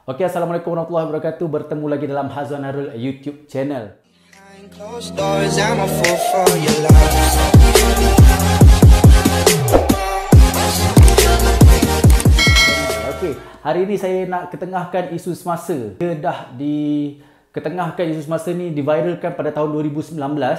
Okey, Assalamualaikum warahmatullahi wabarakatuh. Bertemu lagi dalam Hazwan Harul YouTube channel. Okey, hari ini saya nak ketengahkan isu semasa. Dia dah ketengahkan isu semasa ni diviralkan pada tahun 2019.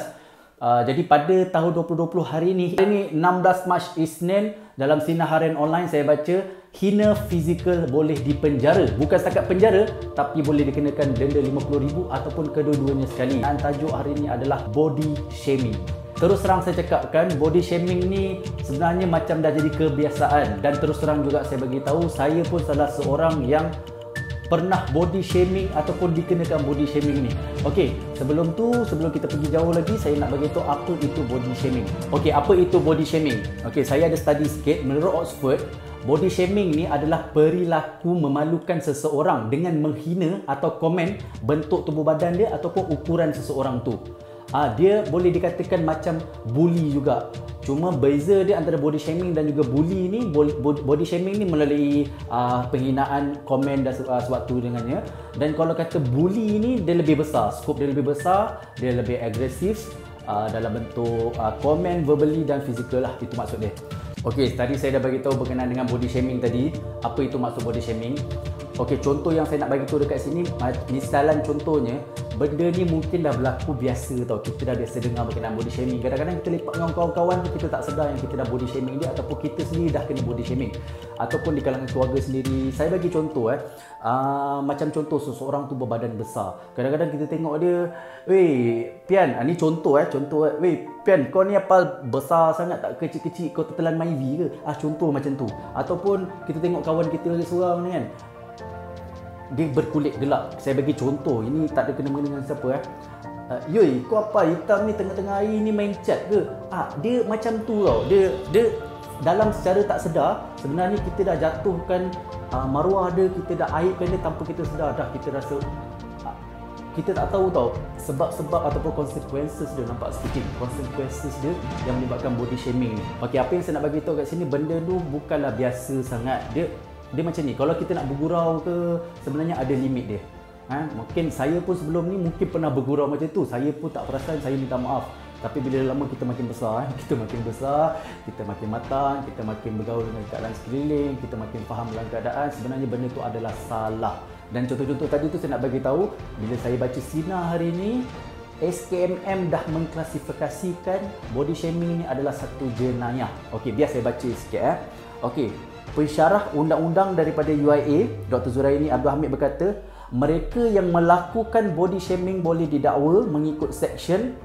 Jadi pada tahun 2020 hari ini 16 Mac Isnin, dalam Sinar Harian Online saya baca hina fizikal boleh dipenjara. Bukan setakat penjara, tapi boleh dikenakan denda RM50,000 ataupun kedua-duanya sekali. Dan tajuk hari ini adalah body shaming. Terus terang saya cakapkan, body shaming ni sebenarnya macam dah jadi kebiasaan. Dan terus terang juga saya bagi tahu, saya pun salah seorang yang pernah body shaming ataupun dikenakan body shaming ni. Okey, sebelum kita pergi jauh lagi, saya nak bagi tahu apa itu body shaming. Okey, apa itu body shaming? Okey, saya ada study sikit. Menurut Oxford, body shaming ni adalah perilaku memalukan seseorang dengan menghina atau komen bentuk tubuh badan dia ataupun ukuran seseorang tu. Dia boleh dikatakan macam bully juga. Cuma beza dia antara body shaming dan juga bully ni, body shaming ni melalui penghinaan, komen dan sewaktu dengannya. Dan kalau kata bully ni, dia lebih besar, skop dia lebih besar, dia lebih agresif dalam bentuk komen, verbally dan fizikal lah, itu maksud dia. Okey, tadi saya dah bagi tahu berkenaan dengan body shaming tadi. Apa itu maksud body shaming? Okey, contoh yang saya nak bagi tahu dekat sini, misalan contohnya, benda ni mungkin dah berlaku biasa tau. Kita dah biasa dengar berkenaan body shaming. Kadang-kadang kita lepak dengan kawan-kawan tu, kita tak sedar yang kita dah body shaming dia, ataupun kita sendiri dah kena body shaming. Ataupun di kalangan keluarga sendiri. Saya bagi contoh macam contoh seseorang tu berbadan besar. Kadang-kadang kita tengok dia, "Weh, Pian, ni contoh weh, Pian, kau ni apa besar sangat tak, kecil-kecil, kau tertelan Myvi ke?" Contoh macam tu. Ataupun kita tengok kawan kita lagi seorang ni kan, dia berkulit gelap. Saya bagi contoh, ini tak ada kena-mengena dengan siapa "Yoi, kau apa hitam ni tengah-tengah hari ni main chat ke?" Dia macam tu tau. Dia dalam secara tak sedar, sebenarnya kita dah jatuhkan maruah dia, kita dah aibkan dia tanpa kita sedar. Dah kita rasa kita tak tahu tau sebab-sebab ataupun consequences dia, nampak sikit consequences dia yang menyebabkan body shaming ni. Okey, apa yang saya nak bagi tahu kat sini, benda tu bukanlah biasa sangat. Dia macam ni, kalau kita nak bergurau ke, sebenarnya ada limit dia. Mungkin saya pun sebelum ni mungkin pernah bergurau macam tu. Saya pun tak perasan, saya minta maaf. Tapi bila lama kita makin besar, kita makin besar, kita makin matang, kita makin bergaul dengan keadaan sekeliling, kita makin faham dalam keadaan, sebenarnya benda tu adalah salah. Dan contoh-contoh tadi tu saya nak bagi tahu, bila saya baca Sinar hari ni, SKMM dah mengklasifikasikan body shaming ni adalah satu jenayah. Okey, biar saya baca sikit Okey, pensyarah undang-undang daripada UIA, Dr. Zuraini Abdul Hamid berkata, mereka yang melakukan body shaming boleh didakwa mengikut Seksyen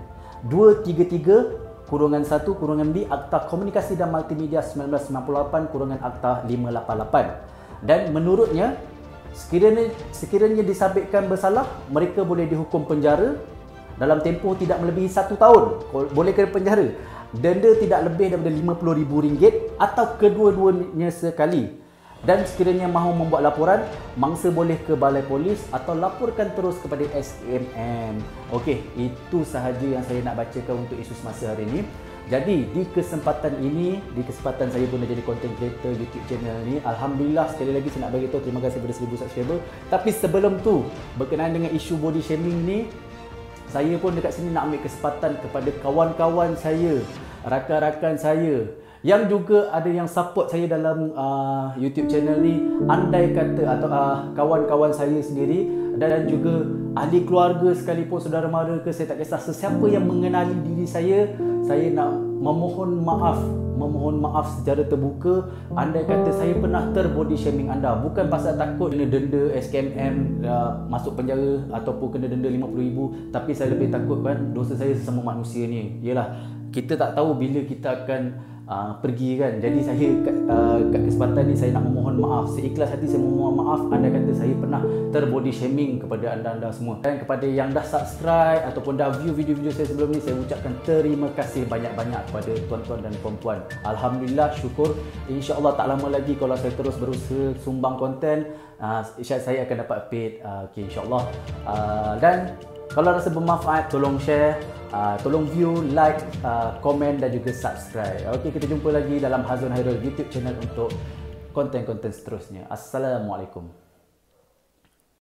233-1-B Akta Komunikasi dan Multimedia 1998-Akta 588. Dan menurutnya, sekiranya disabitkan bersalah, mereka boleh dihukum penjara dalam tempoh tidak melebihi 1 tahun. Boleh kena penjara. Denda tidak lebih daripada RM50,000 atau kedua-duanya sekali. Dan sekiranya mahu membuat laporan, mangsa boleh ke balai polis atau laporkan terus kepada SKMM. Okey, itu sahaja yang saya nak bacakan untuk isu semasa hari ini. Jadi di kesempatan saya pun dah jadi content creator YouTube channel ni. Alhamdulillah, sekali lagi saya nak bagi tahu terima kasih kepada 1000 subscriber. Tapi sebelum tu, berkenaan dengan isu body shaming ni, saya pun dekat sini nak ambil kesempatan kepada kawan-kawan saya, rakan-rakan saya yang juga ada yang support saya dalam YouTube channel ni. Andai kata atau kawan-kawan saya sendiri dan juga ahli keluarga sekalipun, saudara mara ke, saya tak kisah, sesiapa yang mengenali diri saya nak memohon maaf secara terbuka. Andai kata saya pernah terbody shaming anda, bukan pasal takut kena denda SKMM, masuk penjara ataupun kena denda RM50,000, tapi saya lebih takut kan dosa saya sesama manusia ni. Yalah, kita tak tahu bila kita akan pergi kan. Jadi saya kat kesempatan ni saya nak memohon maaf, seikhlas hati saya memohon maaf andai kata saya pernah terbody shaming kepada anda-anda semua. Dan kepada yang dah subscribe ataupun dah view video-video saya sebelum ni, saya ucapkan terima kasih banyak-banyak kepada tuan-tuan dan puan-puan. Alhamdulillah, syukur. InsyaAllah tak lama lagi kalau saya terus berusaha sumbang konten, saya akan dapat paid. Okay, insyaAllah. Dan kalau rasa bermanfaat, tolong share, tolong view, like, komen dan juga subscribe. Okey, kita jumpa lagi dalam Hazwan Harul YouTube channel untuk konten-konten seterusnya. Assalamualaikum.